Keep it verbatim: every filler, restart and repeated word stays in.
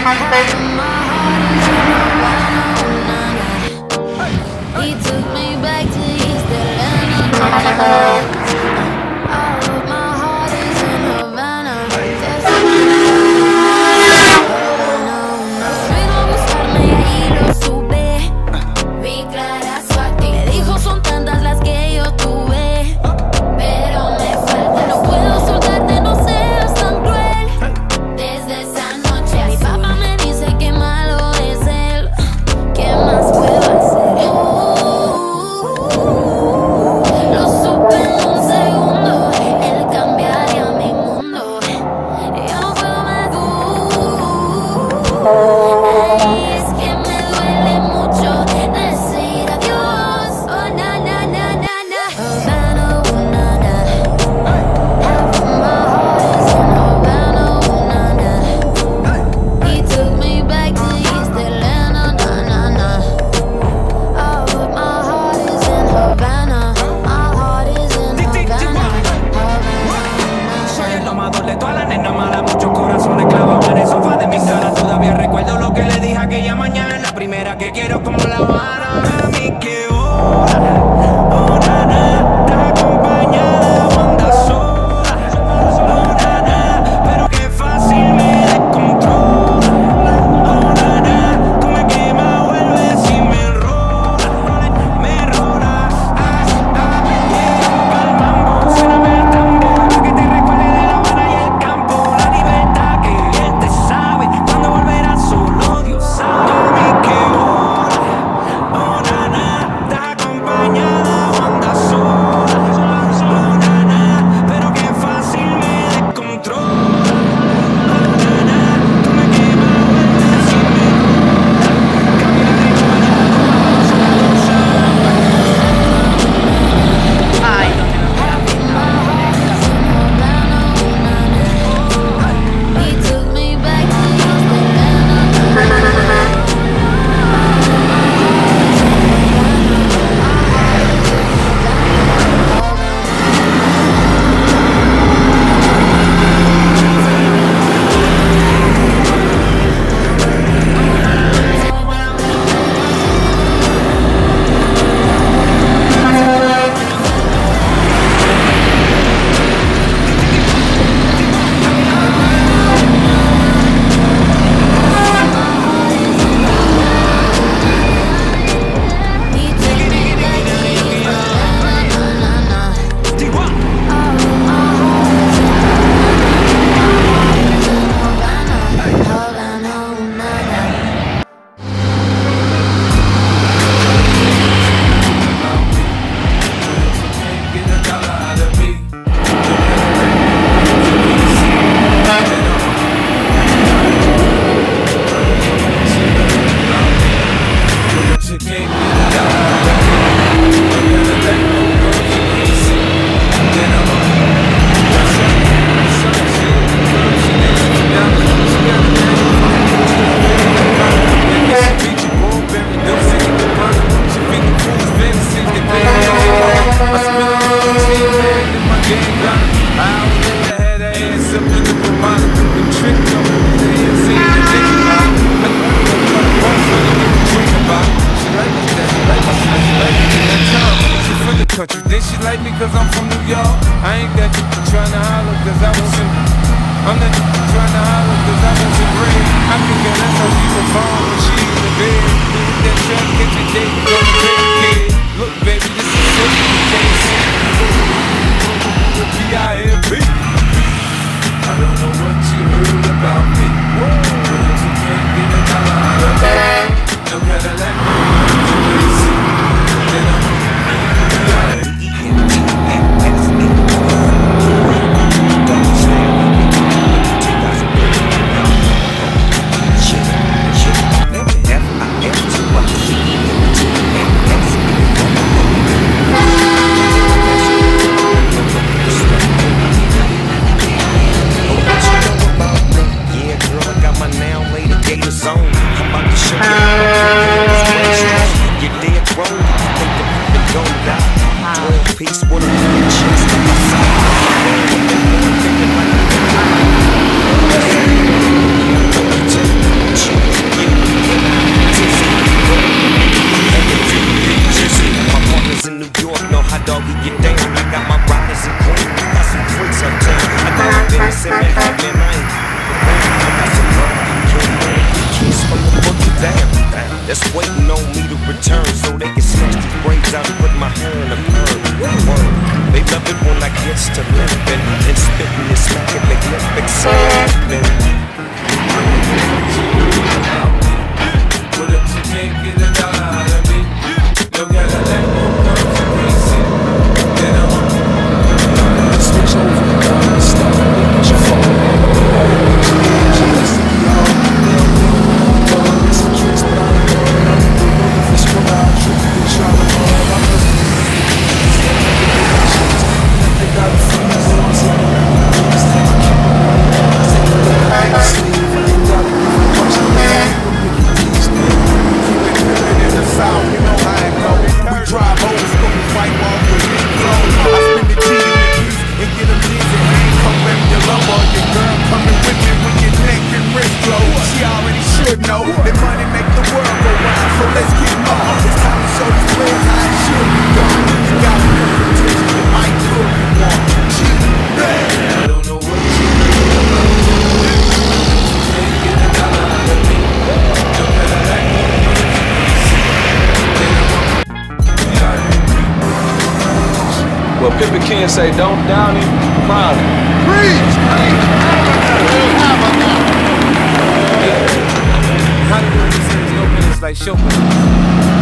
He took me back to East Atlanta. that's waiting on me to return so they can snatch the braids out and put my hair in a perm. Word. They love it when I get to limping and spitting and smacking the Olympic slapping. But if you can't get a dollar out of me, you gotta let me know to face it. Then I'm switch over and start making your phone. She listen to y'all. It's a tricks, but I don't know if it's from our truth. They try to run. I'm a they got a freeze on some things that I keep on. Take a look at my sleeve. I ain't got to give a bunch of man. These niggas keep it in the south. You know how it go. We drive old school, white wall with big clothes. I spend the G in the grease and get them dizzy. I ain't come rep your lover. Your girl coming with me when your neck and wrist glow. She already should know that money make the world go round. So let's get more. It's time to show these players how it should be done. You got me attention, it might could be one. G, bang. I don't know what you do. You can't get a dollar out of me. You gotta let me know to face it. Then I'm Well, Pippin King say, don't down him, crown him. Preach! Hollywood is no business like show business.